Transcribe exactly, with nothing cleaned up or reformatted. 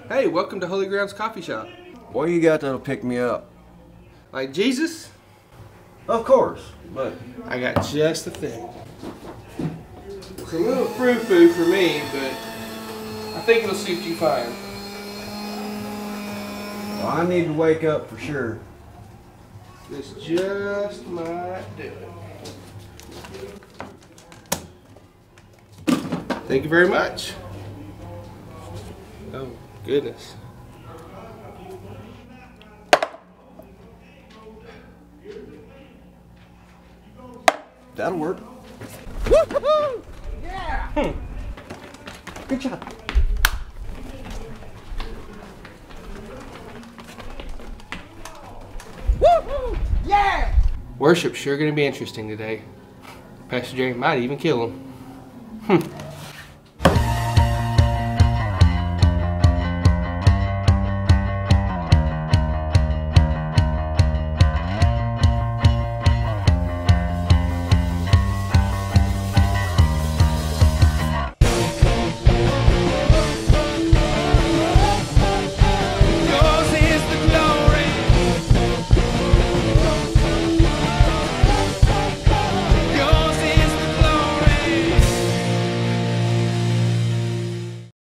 Hey, welcome to Holy Grounds Coffee Shop. What you got that'll pick me up? Like Jesus? Of course, but I got just the thing. It's a little frou-frou for me, but I think it'll suit you fine. well, I need to wake up for sure. This just might do it. Thank you very much. Oh, goodness. That'll work. Woo-hoo-hoo! Yeah! Hmm. Good job. Woo-hoo! Yeah! Worship's sure going to be interesting today. Pastor Jerry might even kill him.